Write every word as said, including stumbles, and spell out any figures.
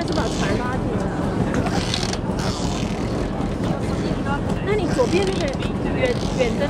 是把船拉进来。那你左边那个远远的。